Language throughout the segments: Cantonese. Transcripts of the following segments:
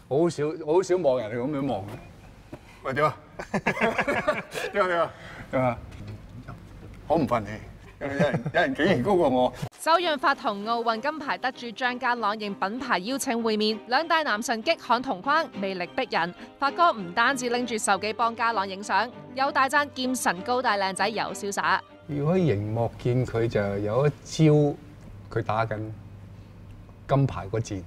我好少望人哋咁樣望嘅。喂，點啊？點啊？好唔忿氣，有人竟然高過我。 周潤發同奧運金牌得主張家朗應品牌邀請會面，兩大男神激汗同框，魅力逼人。發哥唔單止拎住手機幫家朗影相，有大讚劍神高大靚仔又瀟灑。 如果喺熒幕見佢就有一招，佢打緊金牌嗰戰，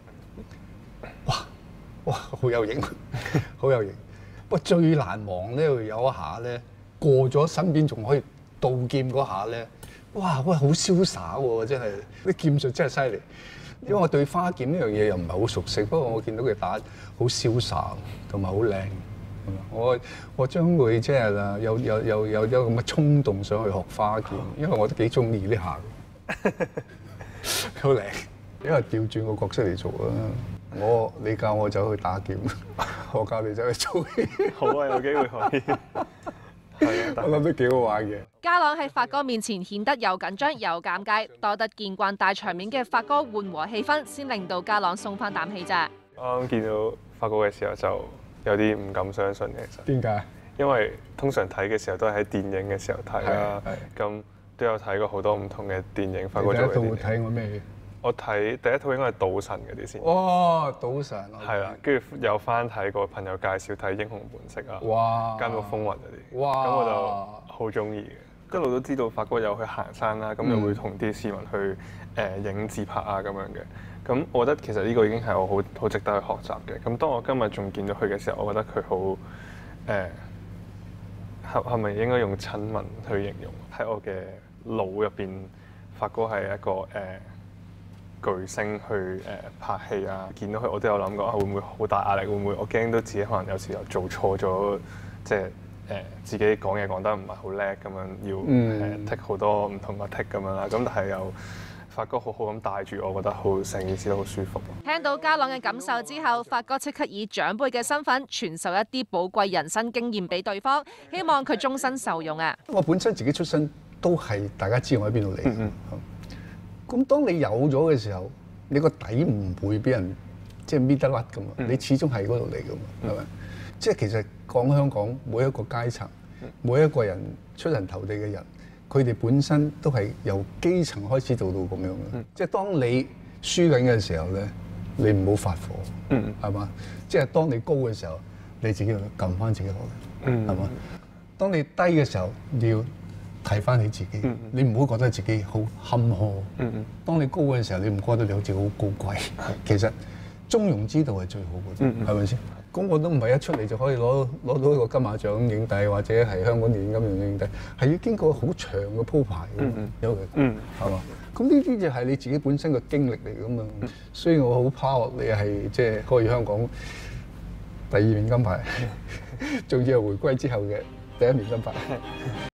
哇，好有型，好有型。不過最難忘咧，有一下咧過咗身邊仲可以倒劍嗰下咧，哇，好瀟灑喎！真係啲劍術真係犀利。因為我對花劍呢樣嘢又唔係好熟悉，不過我見到佢打好瀟灑同埋好靚。我將會即係啦，有咁嘅衝動想去學花劍，因為我都幾中意呢下嘅，好靚。因為調轉個角色嚟做啦，你教我走去打劍，我教你走去做戲。 好啊，有機會可以。 我諗都幾好玩嘅。 家朗喺發哥面前顯得又緊張又尷尬，多得見慣大場面嘅發哥緩和氣氛，先令到家朗鬆翻啖氣咋。 啱啱見到發哥嘅時候就有啲唔敢相信嘅，其實。 點解？ 因為通常睇嘅時候都係喺電影嘅時候睇啦，咁都有睇過好多唔同嘅電影。發哥做嘅電影。 第一套睇我咩？ 我睇第一套應該係賭神嗰啲先。 哦，賭神。 係啦，跟住有翻睇過朋友介紹睇《英雄本色》啊， 哇， 監獄風雲嗰啲。 哇！ 咁我就好中意嘅。一路都知道發哥有去行山啦，咁又會同啲市民去影自拍啊咁樣嘅。咁我覺得其實呢個已經係我好值得去學習嘅。咁當我今日仲見到佢嘅時候，我覺得佢好係咪應該用親民去形容？喺我嘅腦入邊，發哥係一個巨星去拍戲啊！見到佢我都有諗過會唔會好大壓力？會唔會我驚到自己可能有時候做錯咗，即係自己講嘢講得唔係好叻咁樣，要剔好多唔同嘅剔咁樣啦。咁但係又發哥好好咁帶住我，覺得好成件事都好舒服。 聽到家朗嘅感受之後，發哥即刻以長輩嘅身份傳授一啲寶貴人生經驗俾對方，希望佢終身受用啊！ 我本身自己出身都係大家知我喺邊度嚟。咁當你有咗嘅時候，你個底唔會俾人即係搣得甩噶嘛，你始終係嗰度嚟噶嘛，係咪？即係其實講香港每一個階層，每一個人出人頭地嘅人，佢哋本身都係由基層開始做到咁樣嘅。即係當你輸緊嘅時候咧，你唔好發火，係嘛？即係當你高嘅時候，你自己要撳翻自己落嚟，係嘛？當你低嘅時候，你要睇翻你自己，你唔好覺得自己好坎坷。當你高嘅時候，你唔覺得你好似好高貴。其實中庸之道係最好嘅，係咪先？咁我都唔係一出嚟就可以攞到一個金馬獎影帝，或者係香港電影金像獎影帝，係要經過好長嘅鋪排嘅，有嘅，係嘛？咁呢啲就係你自己本身嘅經歷嚟㗎嘛。所以我好 proud你係即係可以香港第2面金牌，仲要係回歸之後嘅第1面金牌。